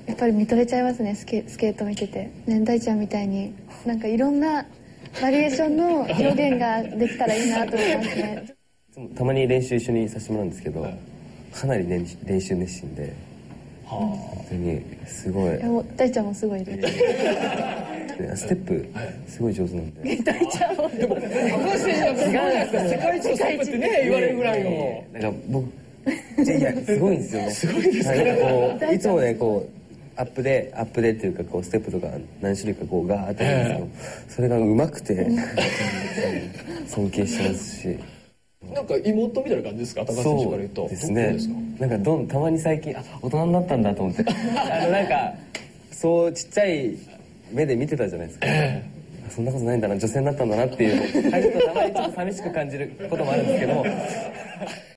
やっぱり見とれちゃいますね、スケート見てて。ね、大ちゃんみたいになんかいろんなバリエーションの表現ができたらいいなと思いますね。 たまに練習一緒にさせてもらうんですけど、かなり練習熱心で、本当にすごい。 もう大ちゃんもすごいです。 ステップすごい上手なんで。 大ちゃんもでも高橋選手は世界一のステップってね言われるぐらいの。 なんか僕いやすごいんですよね。すごいですね。こういつもねこうアップでっていうかこうステップとか何種類かこうガーってあるんですけど、それが上手くて尊敬してますし。 なんか妹みたいな感じですか、高橋選手から言うと。 そうですね。なんかたまに最近大人になったんだと思ってなんかそうちっちゃい目で見てたじゃないですか。そんなことないんだな、女性になったんだなっていう感じとたまにちょっと寂しく感じることもあるんですけど